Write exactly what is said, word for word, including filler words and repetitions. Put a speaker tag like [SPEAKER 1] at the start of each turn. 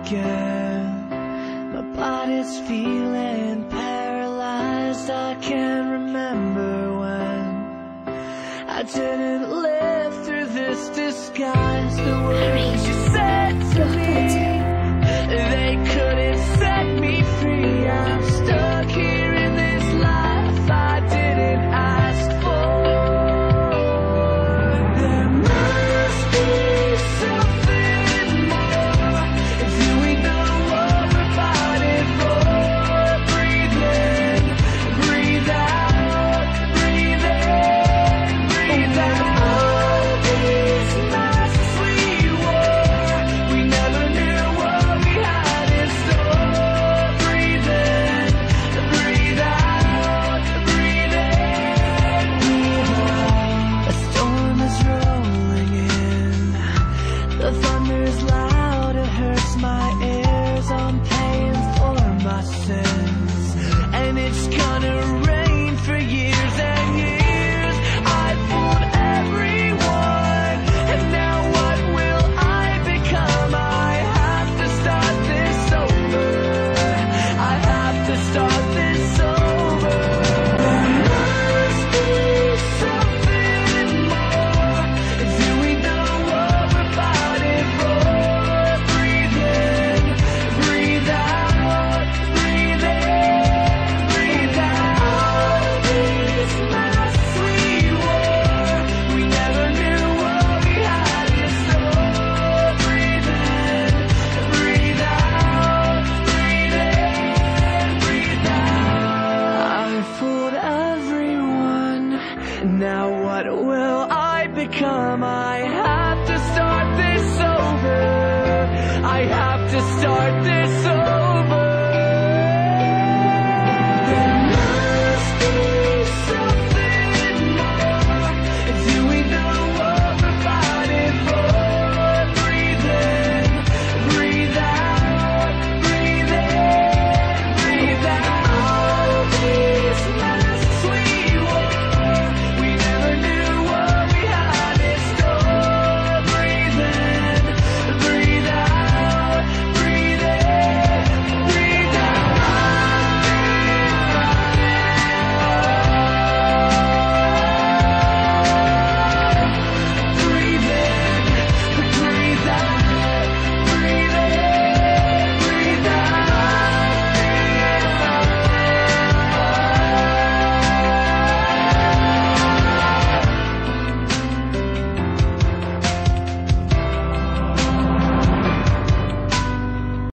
[SPEAKER 1] again. My body's feeling paralyzed. I can't remember when I didn't live through this disguise. The words you said to me, they couldn't set me free. I'm stuck here in this life I didn't ask for. There must be something more. Do we know what we're fighting for? Breathe in, breathe out, breathe in, breathe out. These masks we wore, we never knew what we had in store. Breathe in, breathe out, breathe in, breathe out. A storm is rolling in. The thunder's loud, it hurts my ears. I'm paying for my sins, and it's gonna rain for years and years. I fooled everyone, and now what will I become? I have to start this over. I have to start this over. There must be something more. Do we know what we're fighting for? Breathe in, breathe out, breathe in, breathe out. These masks we wore, we never knew what we had in store. Breathe in, breathe out, breathe in, breathe out. I fooled everyone, now what will I become? I have to start this over. I have to start this over.